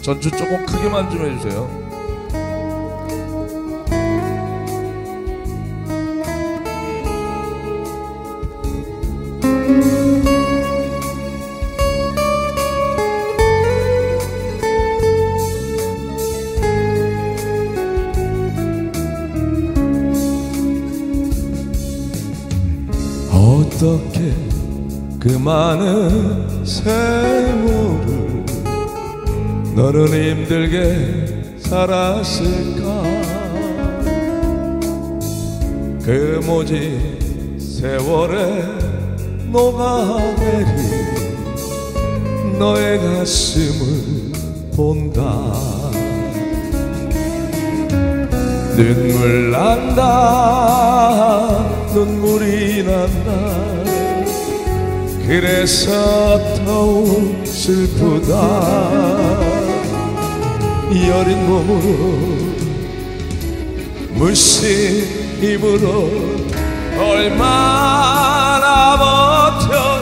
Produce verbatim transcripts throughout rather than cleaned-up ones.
전주 조금 크게만 좀 해주세요. 어떻게 그 많은 세월을 너는 힘들게 살았을까? 그 모진 세월에 녹아내린 너의 가슴을 본다. 눈물 난다, 눈물이 난다. 그래서 더욱 슬프다. 여린 몸으로 물씬 입으로 얼마나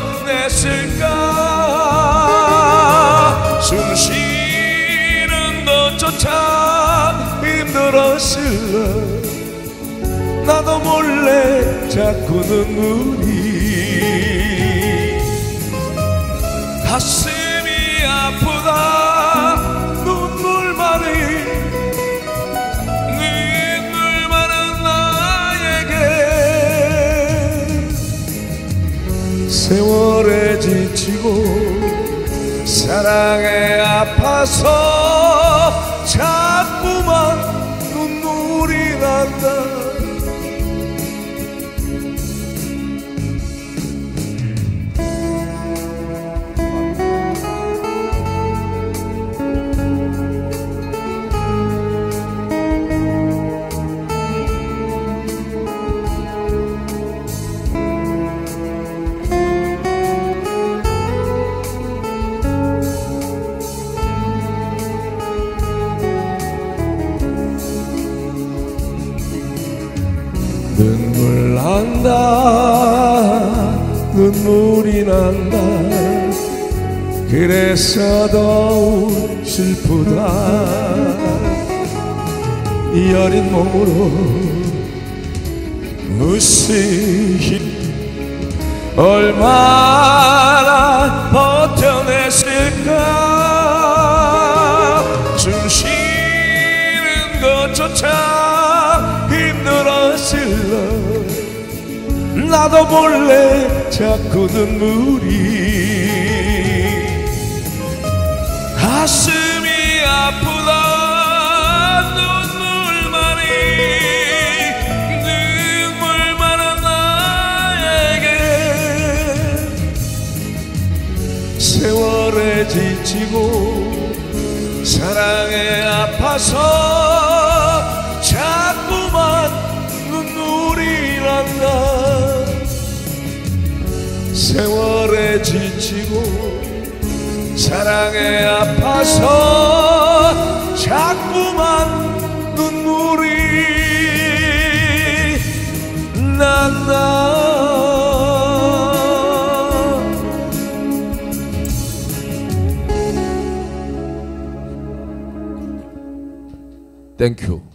버텨냈을까. 숨 쉬는 것조차 힘들었을래. 나도 몰래 자꾸 눈물이 가슴이 아프다. 눈물 많이 눈물 많은 나에게 세월에 지치고 사랑에 아파서 자꾸만 눈물이 난다. 눈물 난다, 눈물이 난다. 그래서 더욱 슬프다. 여린 몸으로 무시히 얼마나 버텨냈을까. 숨 쉬는 것조차 힘들었을래. 나도 몰래 자꾸 눈물이 가슴이 아프다. 눈물만이 눈물 많은 나에게 세월에 지치고 사랑에 아파서 자꾸만 눈물이 난다. 세월에 지치고 사랑에 아파서 자꾸만 눈물이 난다. 땡큐.